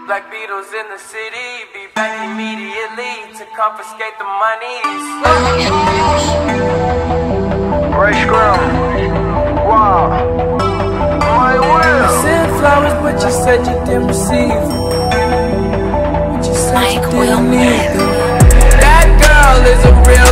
Black Beatles in the city, be back immediately to confiscate the money. Ray Scrum. Wow. My will. You sent flowers, but you said you didn't receive them. But you said you didn't need them. That girl is a real